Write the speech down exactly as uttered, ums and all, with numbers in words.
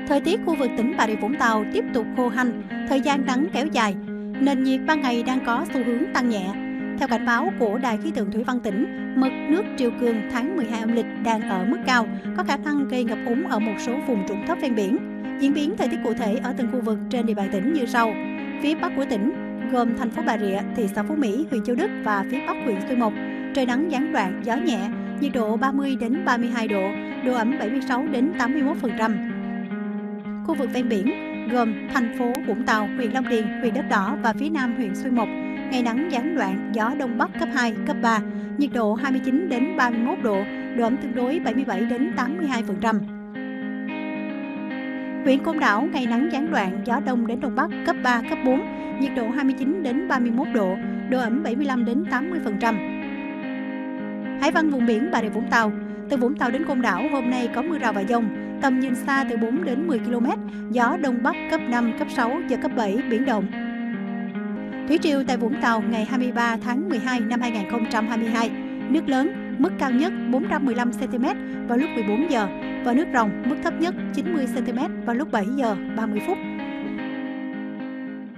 Thời tiết khu vực tỉnh Bà Rịa Vũng Tàu tiếp tục khô hanh, thời gian nắng kéo dài. Nền nhiệt ban ngày đang có xu hướng tăng nhẹ. Theo cảnh báo của Đài khí tượng thủy văn tỉnh, mực nước triều cường tháng mười hai âm lịch đang ở mức cao, có khả năng gây ngập úng ở một số vùng trũng thấp ven biển. Diễn biến thời tiết cụ thể ở từng khu vực trên địa bàn tỉnh như sau. Phía Bắc của tỉnh, gồm thành phố Bà Rịa, thị xã Phú Mỹ, huyện Châu Đức và phía Bắc huyện Xuyên Mộc, trời nắng gián đoạn, gió nhẹ, nhiệt độ ba mươi đến ba mươi hai độ, độ ẩm bảy mươi sáu đến tám mươi mốt phần trăm. Khu vực ven biển, gồm thành phố Vũng Tàu, huyện Long Điền, huyện Đất Đỏ và phía Nam huyện Xuyên Mộc, ngày nắng gián đoạn, gió Đông Bắc cấp hai, cấp ba, nhiệt độ hai mươi chín đến ba mươi mốt độ, độ ẩm tương đối bảy mươi bảy đến tám mươi hai phần trăm. Huyện Côn Đảo, ngày nắng gián đoạn, gió Đông đến Đông Bắc cấp ba, cấp bốn, nhiệt độ hai mươi chín đến ba mươi mốt độ, độ ẩm bảy mươi lăm đến tám mươi phần trăm. Hải văn vùng biển Bà Rịa Vũng Tàu, từ Vũng Tàu đến Côn Đảo hôm nay có mưa rào và dông, tầm nhìn xa từ bốn đến mười ki lô mét, gió Đông Bắc cấp năm, cấp sáu, giật cấp bảy, biển động. Thủy triều tại Vũng Tàu ngày hai mươi ba tháng mười hai năm hai nghìn không trăm hai mươi hai, nước lớn, mức cao nhất bốn trăm mười lăm xăng ti mét vào lúc mười bốn giờ và nước ròng mức thấp nhất chín mươi xăng ti mét vào lúc bảy giờ ba mươi phút.